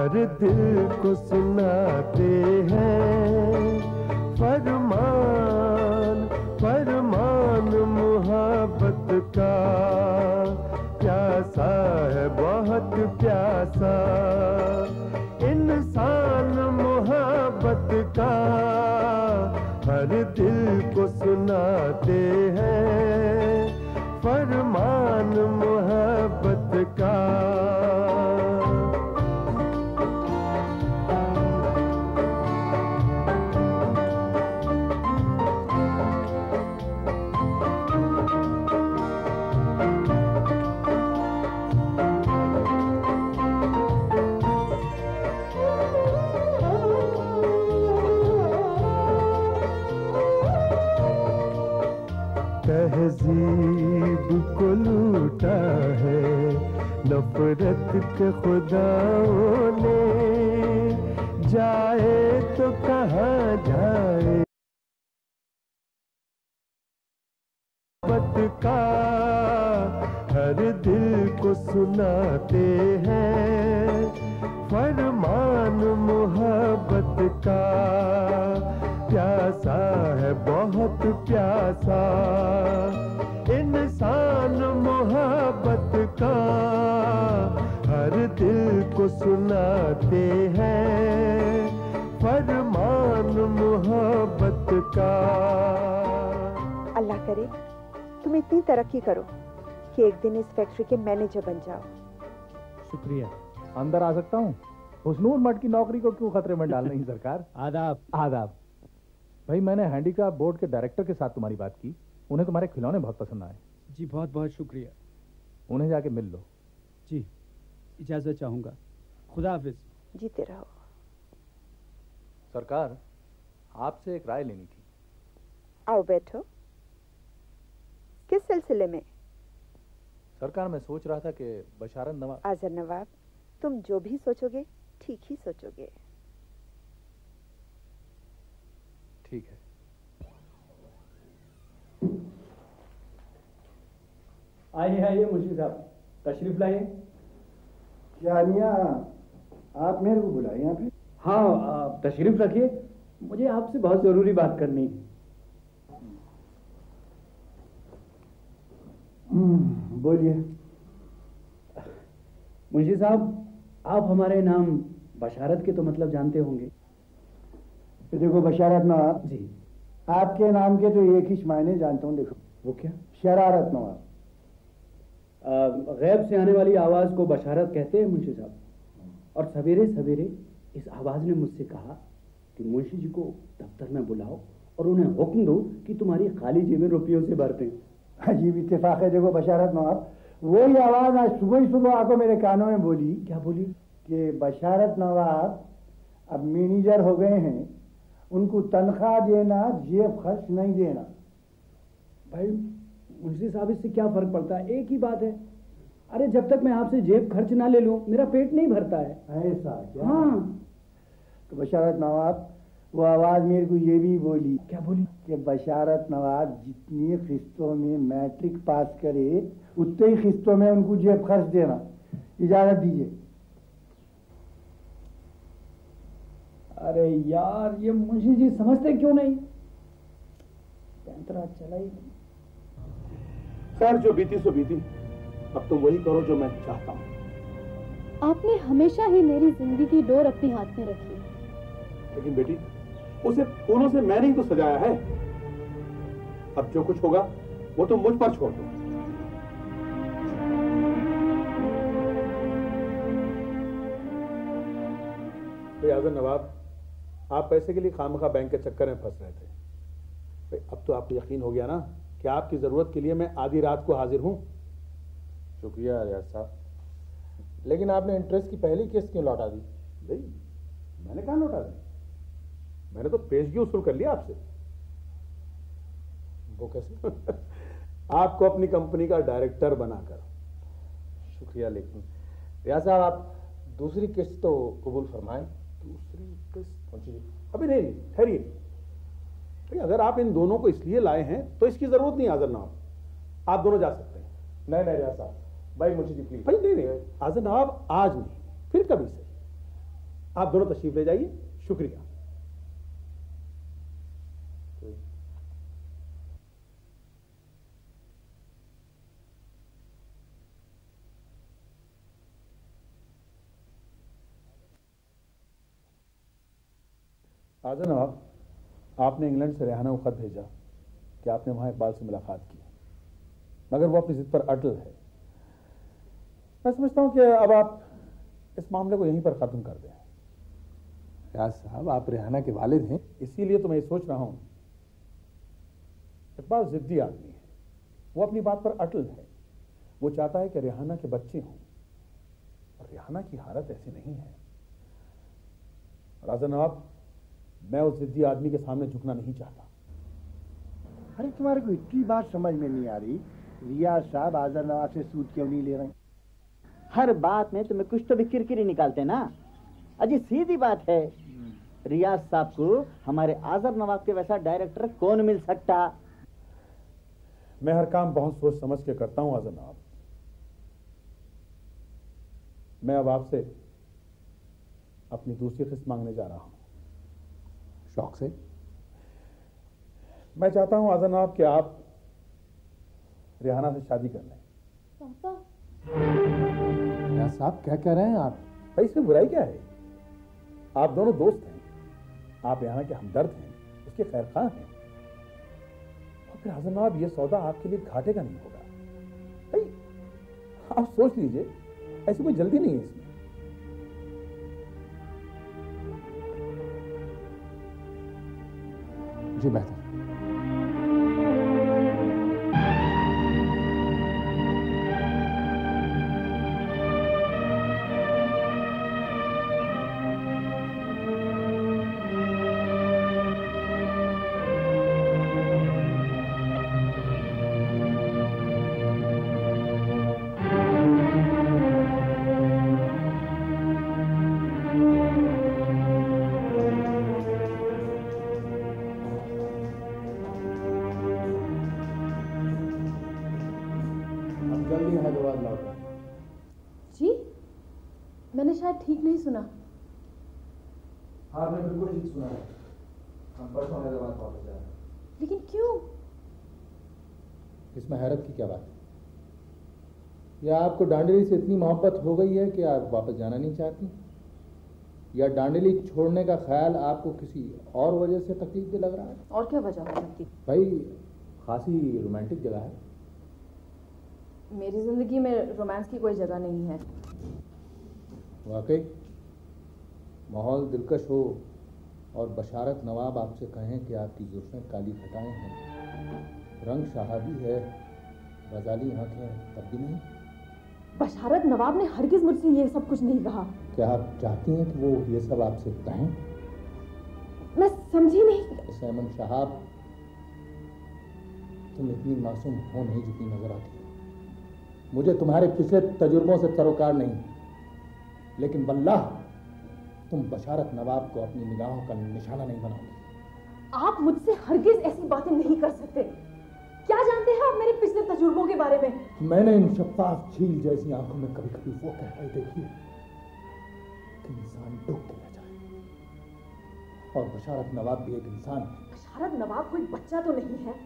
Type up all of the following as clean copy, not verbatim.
हर दिल को सुनाते हैं फरमान फरमान मोहब्बत का। प्यासा है बहुत प्यासा इंसान मोहब्बत का। हर दिल को सुनाते हैं फरमान मोहब्बत का। तहजीब को लूटा है नफरत के खुदाओं ने। जाए तो कहाँ जाए मोहब्बत का। हर दिल को सुनाते हैं फरमान मोहब्बत का। प्यासा है बहुत प्यासा इंसान मोहब्बत का। हर दिल को सुनाते हैं फरमान मोहब्बत का। अल्लाह करे तुम इतनी तरक्की करो कि एक दिन इस फैक्ट्री के मैनेजर बन जाओ। शुक्रिया। अंदर आ सकता हूँ? हुस्नूर मठ की नौकरी को क्यों खतरे में डाल रही सरकार? आदाब। आदाब। भाई मैंने हैंडीक्राफ्ट बोर्ड के डायरेक्टर के साथ तुम्हारी बात की, उन्हें तुम्हारे खिलौने बहुत पसंद आए। जी बहुत बहुत शुक्रिया। उन्हें जाके मिल लो। जी इजाजत चाहूंगा। खुदा हाफिज। जीते रहो। सरकार आपसे एक राय लेनी थी। आओ बैठो। किस सिलसिले में? सरकार मैं सोच रहा था कि बशारत नवाब। आजर नवाब तुम जो भी सोचोगे ठीक ही सोचोगे। ठीक है। आइए आइए मुंशी साहब तशरीफ लाइए। जानिया आप मेरे को बुलाए यहाँ पे? हाँ आप तशरीफ रखिए, मुझे आपसे बहुत जरूरी बात करनी है। बोलिए। मुंशी साहब आप हमारे नाम बशारत के तो मतलब जानते होंगे। देखो बशारत नवाब जी, आपके नाम के तो एक ही मायने जानता हूँ। देखो वो क्या? शरारत नवाब। गैब से आने वाली आवाज को बशारत कहते हैं मुंशी साहब। और सवेरे सवेरे इस आवाज ने मुझसे कहा कि मुंशी जी को दफ्तर में बुलाओ और उन्हें हुक्म दो कि तुम्हारी खाली जेबें रुपयों से भर दें। अजीब इत्तेफाक है। देखो बशारत नवाब वही आवाज आज सुबह ही सुबह आकर मेरे कानों में बोली। क्या बोली? कि बशारत नवाब अब मैनेजर हो गए हैं, उनको तनख्वाह देना जेब खर्च नहीं देना। भाई मुंशी साहब इससे क्या फर्क पड़ता है, एक ही बात है। अरे जब तक मैं आपसे जेब खर्च ना ले लूं मेरा पेट नहीं भरता है। ऐसा क्या? हाँ। तो बशारत नवाब वो आवाज मेरे को ये भी बोली। क्या बोली? कि बशारत नवाब जितनी किस्तों में मैट्रिक पास करे उतनी ही किस्तों में उनको जेब खर्च देना। इजाजत दीजिए। अरे यार ये मुंशी जी समझते क्यों नहीं? पैंतरा चला ही नहीं। खैर जो बीती सो बीती, अब तुम वही करो जो मैं चाहता हूँ। आपने हमेशा ही मेरी जिंदगी की डोर अपने हाथ में रखी, लेकिन बेटी उसे फूलों से मैंने ही तो सजाया है। अब जो कुछ होगा वो तुम मुझ पर छोड़ दो। आजम नवाब आप पैसे के लिए खामखा बैंक के चक्कर में फंस रहे थे। अब तो आपको यकीन हो गया ना कि आपकी जरूरत के लिए मैं आधी रात को हाजिर हूं। शुक्रिया रियाज साहब, लेकिन आपने इंटरेस्ट की पहली किस्त क्यों लौटा दी? भाई मैंने कहाँ लौटा दी? मैंने तो पेशगी वसूल कर लिया आपसे। वो कैसे? आपको अपनी कंपनी का डायरेक्टर बनाकर। शुक्रिया, लेकिन रियाज साहब आप दूसरी किस्त तो कबूल फरमाएं। दूसरी किस्त? अभी नहीं, ठहरिए। अगर आप इन दोनों को इसलिए लाए हैं तो इसकी जरूरत नहीं आजर नवाब, आप दोनों जा सकते हैं। नहीं रियाज साहब, भाई मुझे जी प्लीज। भाई नहीं आजर नवाब, आज नहीं फिर कभी से। आप दोनों तशरीफ ले जाइए। शुक्रिया। आजा नवाब, आपने इंग्लैंड से रेहाना को खत भेजा कि आपने वहां इकबाल से मुलाकात की, मगर वो अपनी जिद पर अटल है। मैं समझता हूं कि अब आप इस मामले को यहीं पर खत्म कर दें। रियाज साहब, आप रेहाना के वालिद हैं। इसीलिए तो मैं ये सोच रहा हूं, इकबाल जिद्दी आदमी है, वो अपनी बात पर अटल है। वो चाहता है कि रेहाना के बच्चे हों, और रेहाना की हालत ऐसी नहीं है। राजा नवाब, मैं उस जिद्दी आदमी के सामने झुकना नहीं चाहता। अरे तुम्हारे को इतनी बात समझ में नहीं आ रही? रियाज साहब आज़र नवाब से सूद क्यों नहीं ले रहे? हर बात में तुम्हें कुछ तो भी किरकिरी निकालते ना। अजी सीधी बात है, रियाज साहब को हमारे आज़र नवाब के वैसा डायरेक्टर कौन मिल सकता? मैं हर काम बहुत सोच समझ के करता हूं आज़र नवाब। मैं अब आपसे अपनी दूसरी किस्त मांगने जा रहा हूं। शौक से? मैं चाहता हूं आज़र नवाब कि आप रेहाना से शादी कर लें। पापा, रियाज साहब क्या कह रहे हैं आप? भाई इसमें बुराई क्या है? आप दोनों दोस्त हैं, आप रेहाना के हमदर्द हैं, उसके खैरख्वाह हैं। और फिर आज़र नवाब, ये सौदा आपके लिए घाटे का नहीं होगा। भाई आप सोच लीजिए, ऐसी कोई जल्दी नहीं है इसमें। जी बेहतर। जी मैंने शायद ठीक नहीं सुना। हाँ, आपने बिल्कुल ठीक सुना है। हम परसों हैदराबाद वापस जा रहे हैं। लेकिन क्यों? इसमें हैरत की क्या बात है? या आपको डांडेली से इतनी मोहब्बत हो गई है कि आप वापस जाना नहीं चाहती, या डांडेली छोड़ने का ख्याल आपको किसी और वजह से तकलीफ दे लग रहा है? और क्या वजह हो सकती? भाई खासी रोमांटिक जगह है। मेरी जिंदगी में रोमांस की कोई जगह नहीं है। वाकई माहौल दिलकश हो और बशारत नवाब आपसे कहें कि आपकी जुल्फें काली खटाएं हैं, रंग शहाबी है, गजाली आंखें, तब भी नहीं? बशारत नवाब ने हरगिज मुझसे ये सब कुछ नहीं कहा। क्या आप चाहती हैं कि वो ये सब आपसे कहें? मैं समझी नहीं। सैमन शहाब, तुम इतनी मासूम हो नहीं जितनी नजर आती है। मुझे तुम्हारे पिछले तजुर्बों से सरोकार नहीं, लेकिन वल्लाह तुम बशारत नवाब को अपनी निगाहों का निशाना नहीं बनाओगे। आप मुझसे हरगिज ऐसी बातें नहीं कर सकते। क्या जानते हैं आप मेरे पिछले तजुर्बों के बारे में? मैंने इन शफ्फाफ झील जैसी आंखों में कभी कभी वो गहराई देखी है कि इंसान डूब के रह जाए, और बशारत नवाब भी एक इंसान है। बशारत नवाब कोई बच्चा तो नहीं है।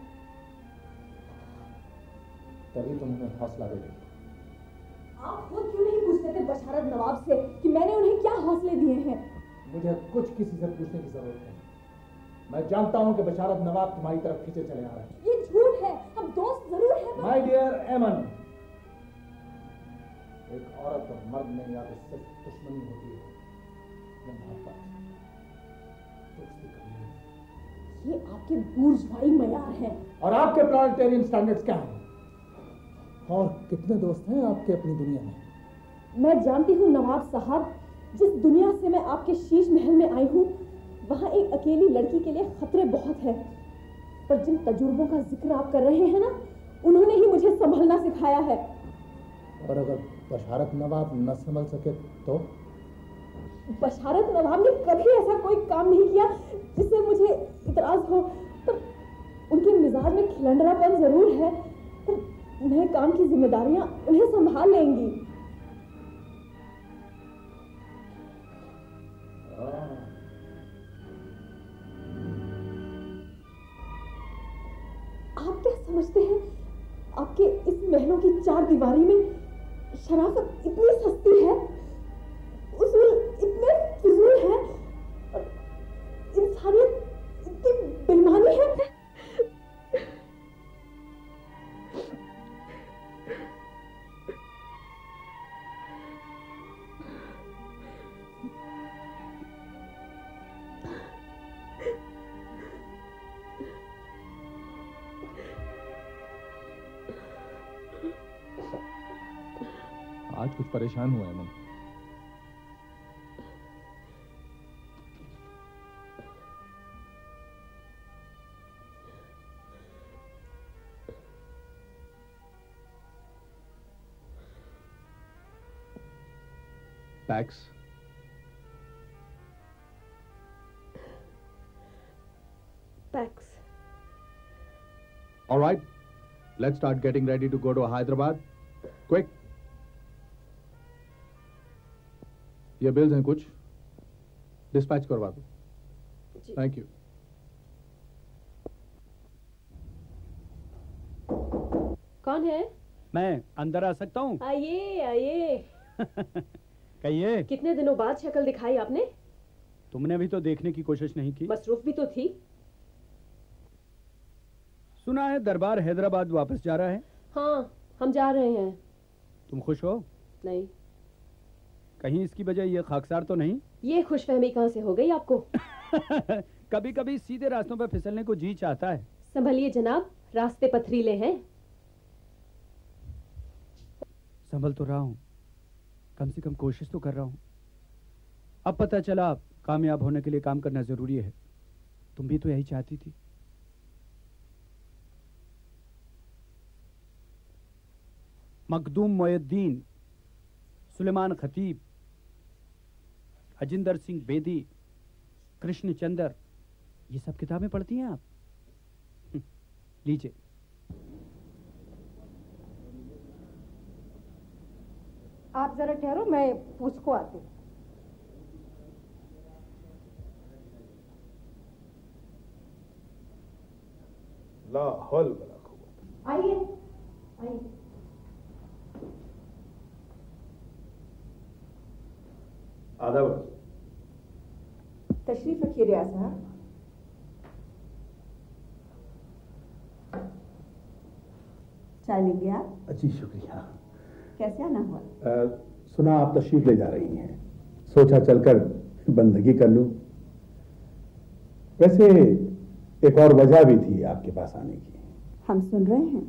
तभी तुम उन्हें हौसला दे देते। आप खुद क्यों नहीं पूछते थे बशारत नवाब से कि मैंने उन्हें क्या हौसले दिए हैं? मुझे कुछ किसी से पूछने की जरूरत नहीं। मैं जानता हूं कि बशारत नवाब तुम्हारी तरफ खींचे चले आ रहे हैं। ये झूठ है, हम दोस्त जरूर हैं। माय डियर एमन, एक औरत और मर्द में या तो सिर्फ दुश्मनी होती है या मोहब्बत। दोस्ती करनी है। ये आपके बूर्जवाई मयार हैं। और आपके प्लानेटेरियन स्टैंडर्ड्स क्या हैं? और कितने दोस्त हैं आपके अपनी दुनिया में? मैं जानती हूँ नवाब साहब, जिस दुनिया से मैं आपके शीश महल में आई हूँ, वहाँ एक अकेली लड़की के लिए खतरे बहुत है। पर जिन तजुर्बों का जिक्र आप कर रहे हैं ना, उन्होंने ही मुझे संभलना सिखाया है। और अगर बशारत नवाब न संभल सके तो? बशारत नवाब ने कभी ऐसा कोई काम नहीं किया जिससे मुझे इतराज हो। पर उनके मिजाज में खिलंडरापन जरूर है, पर नए काम की जिम्मेदारियां उन्हें संभाल लेंगी। आप क्या समझते हैं आपके इस महलों की चार दीवारी में शराफत इतनी सस्ती है, उसूल इतने फिजूल है, और इंसानियत इतनी बेईमानी है। आज कुछ परेशान हुआ है मन। Packs packs. All right, let's start getting ready to go to Hyderabad. Quick. ये बिल्स हैं कुछ, डिस्पैच करवा दो। Thank you. कौन है? मैं अंदर आ सकता हूँ? आइए आइए। कहिए। कितने दिनों बाद शक्ल दिखाई आपने? तुमने भी तो देखने की कोशिश नहीं की। मसरूफ भी तो थी। सुना है दरबार हैदराबाद वापस जा रहा है। हाँ, हम जा रहे हैं। तुम खुश हो? नहीं। कहीं इसकी वजह ये खाकसार तो नहीं? ये खुशफहमी कहाँ से हो गई आपको? कभी कभी सीधे रास्तों पर फिसलने को जी चाहता है। संभलिए जनाब, रास्ते पथरीले हैं। संभल तो रहा हूँ, कम से कम कोशिश तो कर रहा हूँ। अब पता चला कामयाब होने के लिए काम करना जरूरी है। तुम भी तो यही चाहती थी। मखदूम मोइनुद्दीन, सुलेमान खतीब, अजिंदर सिंह बेदी, कृष्ण चंद्र, ये सब किताबें पढ़ती हैं आप? लीजिए। आप जरा ठहरो, मैं पूछ को आती हूँ। ला हौल वला कुव्वत। आइए आइए। आदाब। तशरीफ रखिए रियाज साहब। चाय लेंगे आप? अच्छी शुक्रिया। कैसे आना हुआ? सुना आप तशरीफ ले जा रही हैं, सोचा चलकर बंदगी कर लूं। वैसे एक और वजह भी थी आपके पास आने की। हम सुन रहे हैं।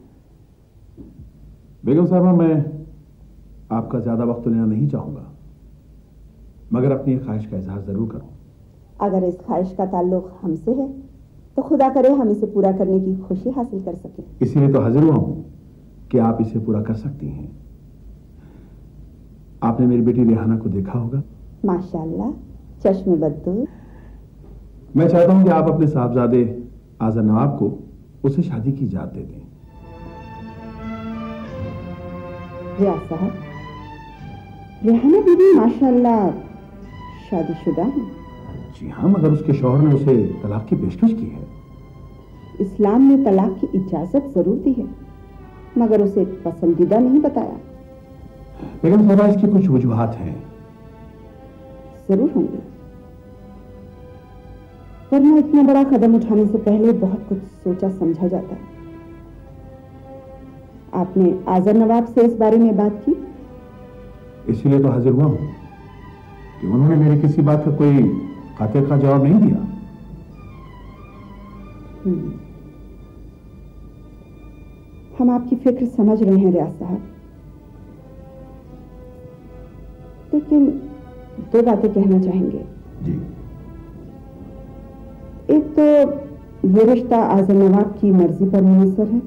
बेगम साहबा, मैं आपका ज्यादा वक्त लेना नहीं चाहूंगा, मगर अपनी ख्वाहिश का इजहार जरूर करूं। अगर इस ख्वाहिश का ताल्लुक हमसे है तो खुदा करे हम इसे पूरा करने की खुशी हासिल कर सकें। इसीलिए तो हाजिर हुआ हूं कि आप इसे पूरा कर सकती हैं। आपने मेरी बेटी रिहाना को देखा होगा। माशाल्लाह, चश्मे बद्दू। मैं चाहता हूं कि आप अपने साहबजादे आज़र नवाब को उसे शादी की इजाजत दे दें। रियाज साहब, रिहाना बीबी माशाल्लाह शादीशुदा है। जी हाँ, मगर उसके शौहर ने उसे तलाक की पेशकश की है। इस्लाम ने तलाक की इजाजत जरूर दी है, मगर उसे पसंदीदा नहीं बताया। बेगम साहबा, इसकी कुछ वजूहात हैं। जरूर होंगी, वरना इतना बड़ा कदम उठाने से पहले बहुत कुछ सोचा समझा जाता है। आपने आज़र नवाब से इस बारे में बात की? इसीलिए तो हाजिर हुआ हूं कि उन्होंने मेरी किसी बात का कोई कातिल का जवाब नहीं दिया। हम आपकी फिक्र समझ रहे हैं रियाज साहब, लेकिन दो बातें कहना चाहेंगे। जी। एक तो ये रिश्ता आज़र नवाब की मर्जी पर मुनहसर है,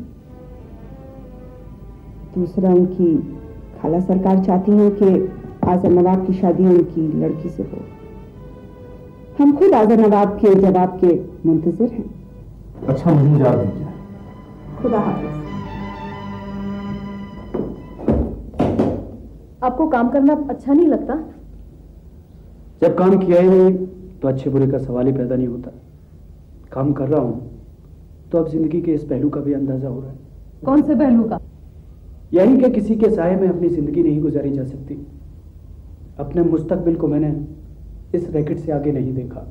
दूसरा उनकी खाला सरकार चाहती हैं कि आज़र नवाब की शादी उनकी लड़की से हो। हम खुद आज़र नवाब के जवाब के मुंतजिर हैं। अच्छा, मुझे इजाज़त दीजिए। खुदा हाफिज। आपको काम करना अच्छा नहीं लगता? जब काम किया ही नहीं तो अच्छे बुरे का सवाल ही पैदा नहीं होता। काम कर रहा हूँ तो अब जिंदगी के इस पहलू का भी अंदाजा हो रहा है। कौन से पहलू का? यही कि किसी के साए में अपनी जिंदगी नहीं गुजारी जा सकती। अपने मुस्तकबिल को मैंने इस रैकेट से आगे नहीं देखा।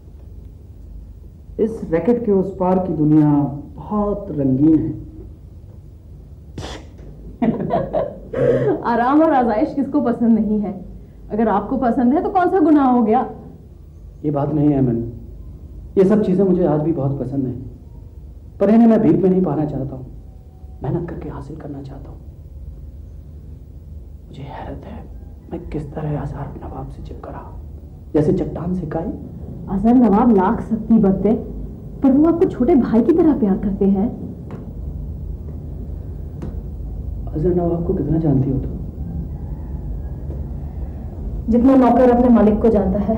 इस रैकेट के उस पार की दुनिया बहुत रंगीन है। आराम और आजाइश किसको पसंद नहीं है? अगर आपको पसंद है तो कौन सा गुनाह हो गया? ये बात नहीं है मैंने, ये सब चीजें मुझे आज भी बहुत पसंद हैं, पर इन्हें मैं भीख में नहीं पाना चाहता हूँ, मेहनत करके हासिल करना चाहता हूँ। मुझे हैरत है मैं किस तरह अजहर नवाब से चिपका रहा, जैसे चट्टान से काई। अजहर नवाब लाख सख्ती बरते, पर वो आपको छोटे भाई की तरह प्यार करते हैं। अजहर नवाब को कितना जानती हो तुम? जितना नौकर अपने मालिक को जानता है।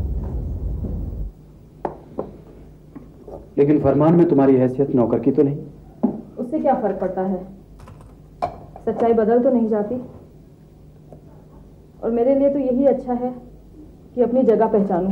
लेकिन फरमान में तुम्हारी हैसियत नौकर की तो नहीं। उससे क्या फर्क पड़ता है? सच्चाई बदल तो नहीं जाती, और मेरे लिए तो यही अच्छा है कि अपनी जगह पहचानूं।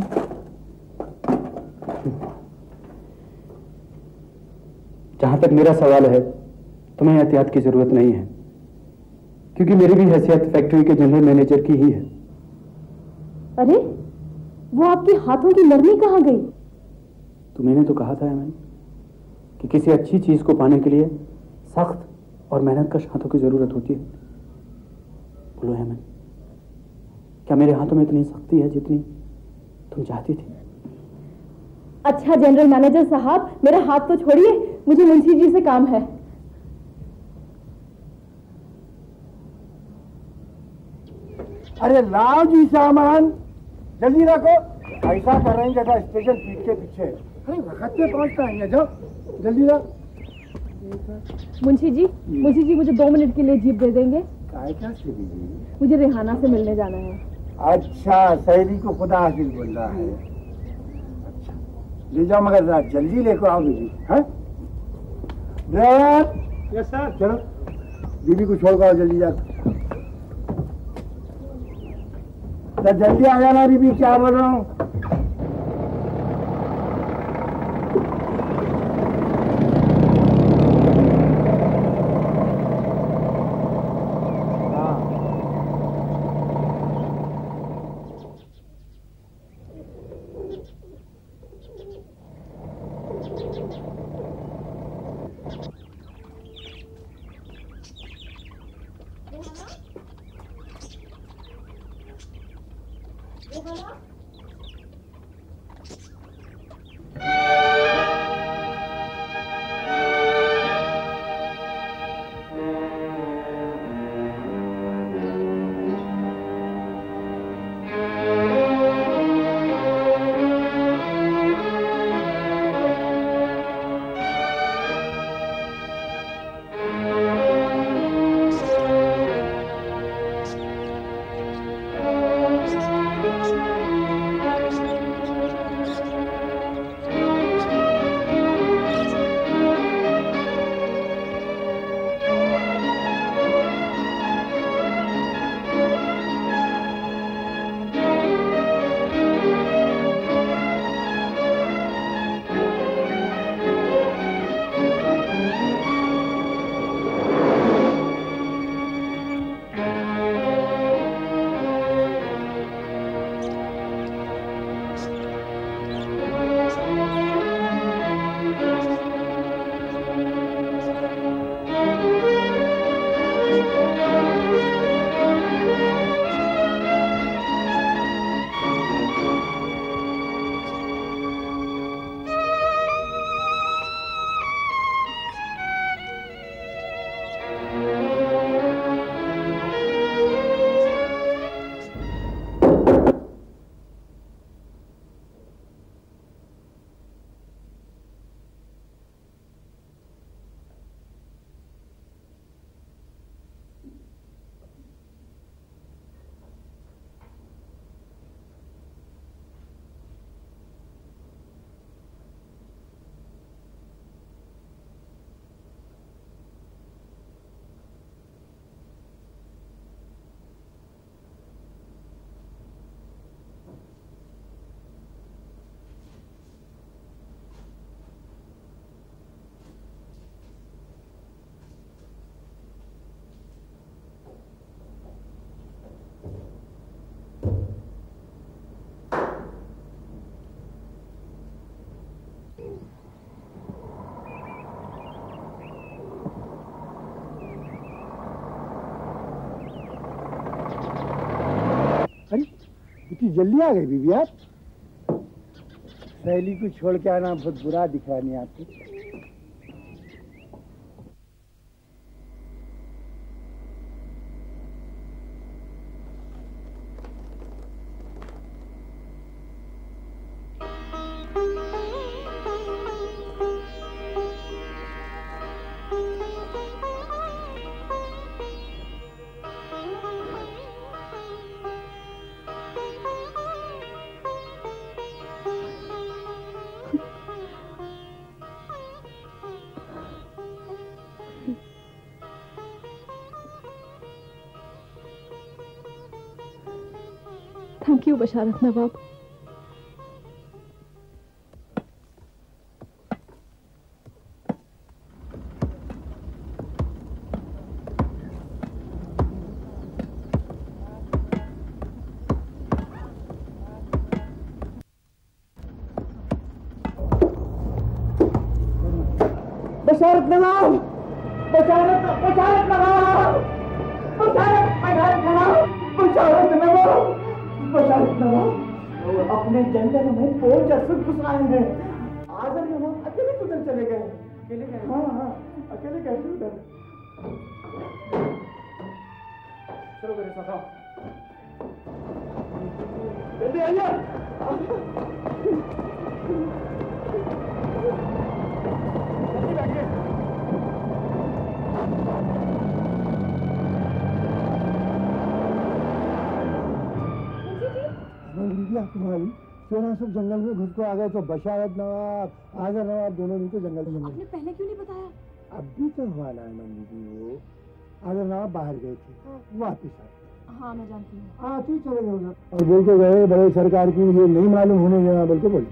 जहां तक मेरा सवाल है, तुम्हें एहतियात की जरूरत नहीं है, क्योंकि मेरी भी हैसियत फैक्ट्री के जनरल मैनेजर की ही है। अरे, वो आपके हाथों की नरमी कहाँ गई? तो मैंने तो कहा था हेमन कि किसी अच्छी चीज को पाने के लिए सख्त और मेहनतकश हाथों की जरूरत होती है। बोलो हेमन, क्या मेरे हाथों में इतनी सख्ती है जितनी तुम चाहती थी? अच्छा जनरल मैनेजर साहब, मेरा हाथ तो छोड़िए, मुझे मुंशी जी से काम है। अरे लाओ जी सामान, जल्दी रखो। ऐसा कर रहे हैं जैसा स्टेशन पीठ के पीछे। अरे वक्त पे पहुंचता है, जाओ जल्दी रख। मुंशी जी मुझे 2 मिनट के लिए जीप दे देंगे? क्या श्री, मुझे रेहाना से मिलने जाना है। अच्छा, सहेली को खुदा हाफिज बोल रहा है। अच्छा ले जाओ, मगर जरा जल्दी लेकर आओ बीबी। है ड्राइवर? Yes sir. चलो बीबी को छोड़ कर जल्दी जा। तो जल्दी आ जाना बीबी, क्या बोल रहा हूँ। इतनी जल्दी आ गई बीबी आप? सहेली को छोड़ के आना बहुत बुरा दिख रहा नहीं आपको? Thank you Basharat Nawab. बशारत नवाब, बशारत बशारत नवाब, बशारत बशारत नवाब, बशारत नवाब, बशारत नवाब। अपने जंगल में 5 अफसर घुस आए हैं। आजम नवाब अकेले उधर चले गए। अकेले गए? हाँ हाँ, अकेले गए थे उधर। चलो मेरे साथ आओ। जल्दी आइए। जल्दी बैठिए। आपको मालूम, सोना सब जंगल में घुस को आ गए तो बशारत नवाब, आजर नवाब दोनों मिलकर जंगल में। आपने पहले क्यों नहीं बताया? अभी तो हवाला है मंदी जी, वो आजर नवाब बाहर गए थे, वापिस आए। हाँ मैं जानती हूँ। हाँ तू चले जाओ और बोल के गए बड़े सरकार की ये नहीं मालूम होने देना, बोल के बोल।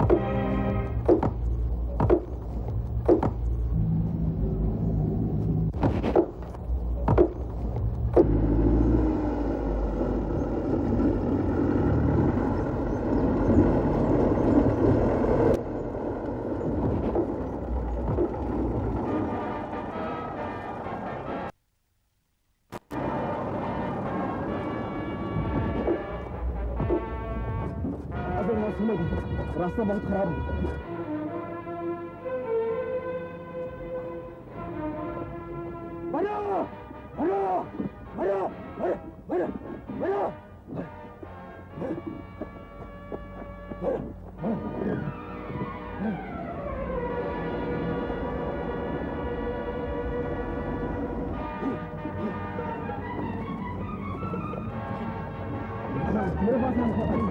रास्ता बहुत खराब है। भरो भरो भरो भरो भरो भरो मेरे पास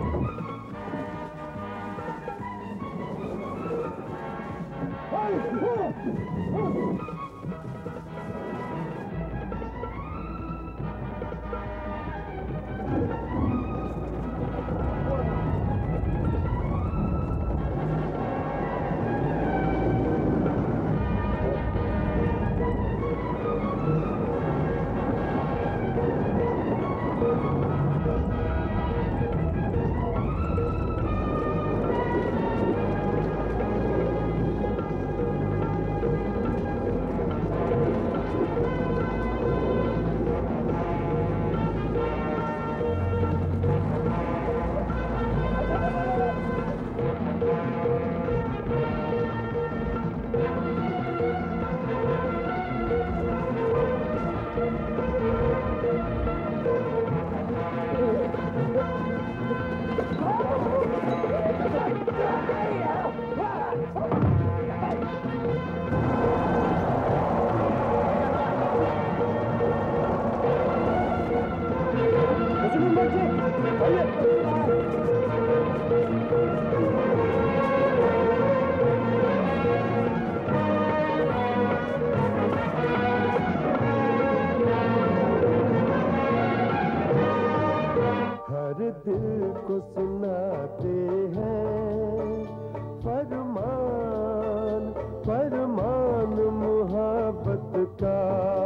फरमान फरमान मोहब्बत का।